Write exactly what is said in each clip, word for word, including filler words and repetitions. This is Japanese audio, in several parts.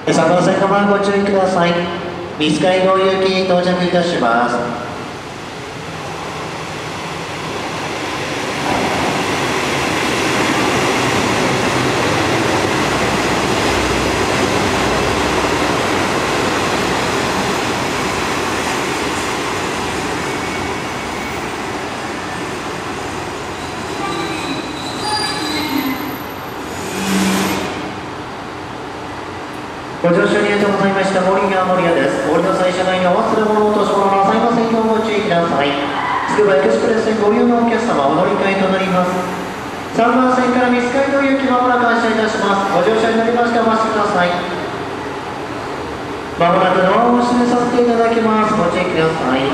さんばん線のご注意ください。三塚井道行き到着いたします。ご乗車ありがとうございました。森川森屋です。降りの最初内にお忘れ物、落とし物なさいませんようご注意ください。つくばエクスプレス線ご利用のお客様、お乗り換えとなります。さんばん線から三塚井道行きまもなく発車いたします。ご乗車になりましてお待ちください。まもなくドアをお閉めさせていただきます。ご注意ください。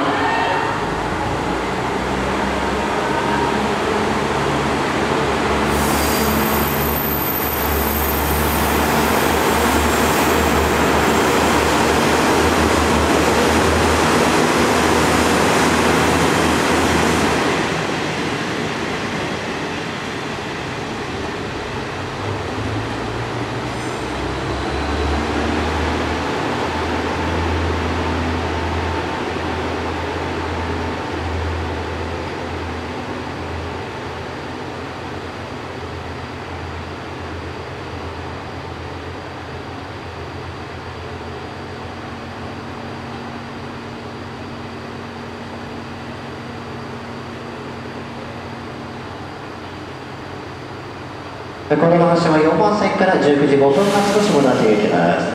これの発車はよんばん線からじゅうくじごふん発の下田定行きです。